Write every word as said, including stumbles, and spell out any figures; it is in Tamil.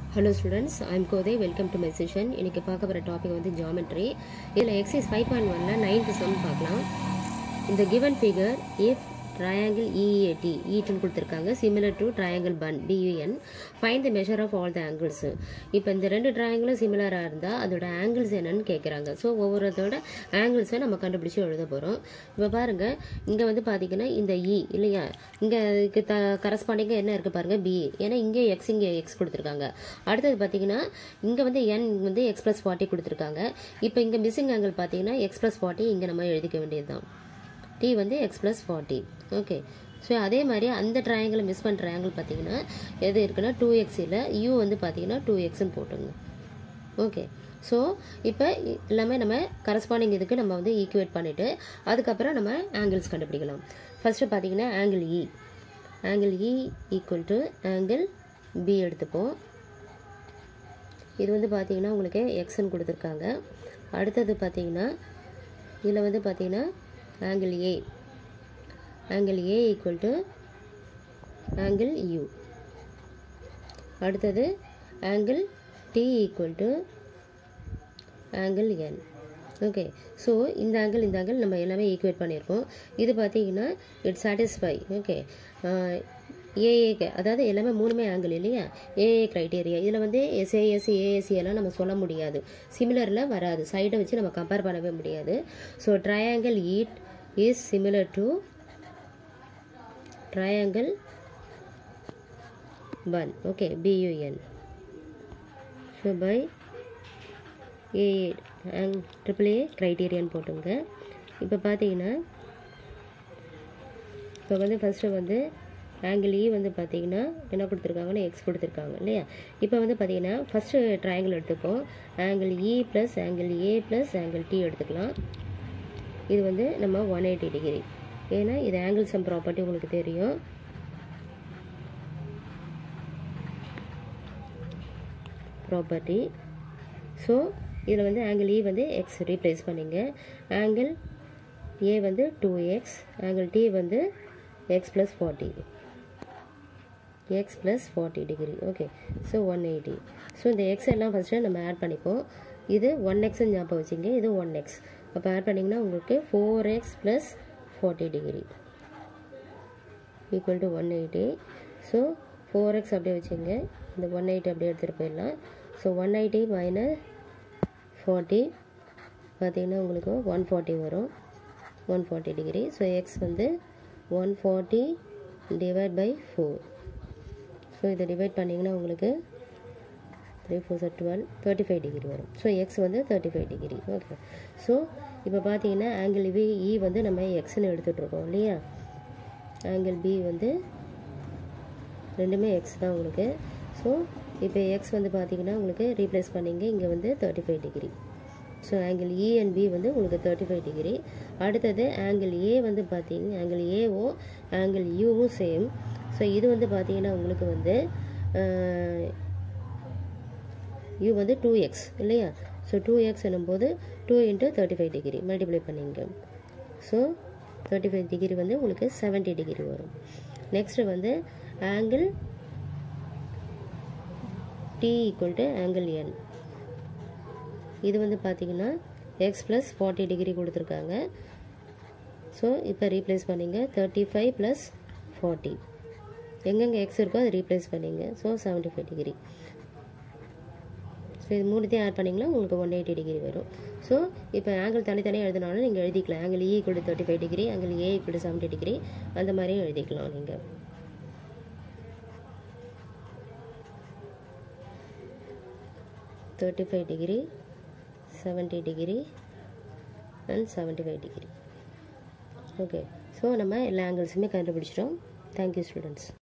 Hello students, I am Kode. Welcome to my session. இன்னைக்கு பார்க்க போற டாபிக் வந்து geometry. இதுல exercise five point one ல ninth sum பார்க்கலாம். In the given figure, if triangle E E A T, E ன்னு கொடுத்திருக்காங்க, similar to triangle B U N, find the measure of all the angles. இப்போ இந்த ரெண்டு triangle similar-ஆ இருந்தா அதோட angles என்னன்னு கேக்குறாங்க. சோ ஒவ்வொருத்தோட angles நம்ம கண்டுபிடிச்சு எழுத போறோம். இப்போ பாருங்க, இங்க வந்து பாத்தீங்கன்னா இந்த E இல்லையா? இங்க கரஸ்பாண்டிங்கா என்ன இருக்கு பாருங்க, B. ஏன்னா இங்க x இங்க x கொடுத்திருக்காங்க. அடுத்து பாத்தீங்கன்னா இங்க வந்து n வந்து x plus forty கொடுத்திருக்காங்க. இப்போ இங்க மிஸ்ஸிங் ஆங்கிள் பாத்தீங்கன்னா x plus forty இங்க நம்ம எழுதிக்க வேண்டியதுதான். T வந்து x plus forty. Okay. So அதே மாதிரி அந்த ட்ரையாங்கிள் மிஸ் பண்ற ட்ரையாங்கிள் பாத்தீங்கன்னா எது இருக்குன்னா two x இல்ல u வந்து பாத்தீங்கன்னா two x ன்னு போட்டுங்க. ஓகே. சோ இப்போ எல்லாமே நம்ம கரஸ்பாண்டிங் இதுக்கு நம்ம வந்து ஈக்குவேட் பண்ணிட்டு அதுக்கு அப்புறம் நம்ம ஆங்கிள்ஸ் கண்டுபிடிக்கலாம். ஃபர்ஸ்ட் பாத்தீங்கன்னா angle E. Angle E equal to angle B எடுத்துப்போம். இது வந்து பாத்தீங்கன்னா உங்களுக்கு x ன்னு கொடுத்திருக்காங்க. அடுத்து பாத்தீங்கன்னா இதுல வந்து பாத்தீங்கன்னா angle A. Angle A equal to angle U. அடுத்தது angle T equal to angle N. Okay. So இந்த angle இந்த angle நம்ம எல்லாமே ஈக்குவேட் பண்ணிருக்கோம். இது பாத்தீங்கன்னா it satisfy. Okay. A A அதாவது எல்லாமே மூணுமே angle இல்லையா? A A criteria. இதுல வந்து S A S A S எல்லாம் நம்ம சொல்ல முடியாது. சிமிலர்ல வராது. சைட வச்சு நம்ம கம்பேர் பண்ணவே முடியாது. So triangle E is similar to triangle B U N. Okay, B U N. So by A and triple A criterion போட்டுங்க. இப்போ பாத்தீங்கன்னா இப்போ வந்து ஃபர்ஸ்ட் வந்து angle E வந்து பாத்தீங்கன்னா என்ன கொடுத்திருக்காங்கன்னா x கொடுத்திருக்காங்க இல்லையா? இப்போ வந்து பாத்தீங்கன்னா ஃபர்ஸ்ட் ட்ரையாங்கிள் எடுத்துப்போம். angle E plus angle A plus angle T எடுத்துக்கலாம். இது வந்து நம்ம one eighty டிகிரி. ஏன்னா இது ஆங்கிள் சம் ப்ராப்பர்ட்டி உங்களுக்கு தெரியும். ப்ராப்பர்ட்டி. சோ இதுல வந்து ஆங்கிள் E வந்து x ரீப்ளேஸ் பண்ணீங்க. ஆங்கிள் A வந்து two x, ஆங்கிள் T வந்து x plus forty. x plus forty degree. Okay. So one eighty. சோ இந்த x எல்லாம் ஃபர்ஸ்ட் நம்ம ஆட் பண்ணிப்போம். இது one x ன்னு ஞாபகம் வச்சுங்க. இது one x. அப்ப ஆட் பண்ணீங்கன்னா உங்களுக்கு four x plus forty degree equal to one eighty. so four x அப்படியே வச்சுங்க. இந்த one eighty அப்படியே எடுத்துட்டு போயிடலாம். so one eighty minus forty பாத்தீங்கன்னா உங்களுக்கு one forty வரும். one forty degree. so x வந்து one forty divide by four. so இதை டிவைட் பண்ணீங்கன்னா உங்களுக்கு three four twelve, thirty-five degree வரும். so x வந்து thirty-five டிகிரி. ஓகே. so இப்போ பாத்தீங்கன்னா angle E வந்து நம்ம x ன்னு எடுத்துட்டு இருக்கோம் இல்லையா? angle B வந்து ரெண்டுமே x தான் உங்களுக்கு. so இப்போ x வந்து பாத்தீங்கன்னா உங்களுக்கு ரீப்ளேஸ் பண்ணீங்க. இங்க வந்து thirty-five degree. so angle E and B வந்து உங்களுக்கு thirty-five டிகிரி. அடுத்து angle A வந்து பாத்தீங்க angle A ஓ angle U வும் சேம். so இது வந்து பாத்தீங்கன்னா உங்களுக்கு வந்து U வந்து two x இல்லையா? so two x எனும்போது two into thirty-five degree multiply பண்ணீங்க. so thirty-five டிகிரி வந்து உங்களுக்கு seventy டிகிரி வரும். நெக்ஸ்ட் வந்து angle T equal to angle N. இது வந்து பாத்தீங்கன்னா x plus forty டிகிரி கொடுத்திருக்காங்க. so இப்போ ரீப்ளேஸ் பண்ணீங்க. thirty-five plus forty. எங்கெங்க x இருக்கோ அதை ரீப்ளேஸ் பண்ணீங்க. so seventy-five degree. ஸோ இது மூணுத்தையும் ஆட் பண்ணிங்கன்னா உங்களுக்கு one eighty டிகிரி வரும். ஸோ இப்போ ஆங்கிள் தனித்தனியாக எழுதினாலும் நீங்கள் எழுதிக்கலாம். Angle E equal to thirty-five degree, angle A equal to seventy degree, அந்த மாதிரியும் எழுதிக்கலாம் நீங்கள். thirty-five degree, seventy degree and seventy-five degree. Okay. So நம்ம எல்லா ஆங்கிள்ஸுமே கண்டுபிடிச்சிட்டோம். Thank you students.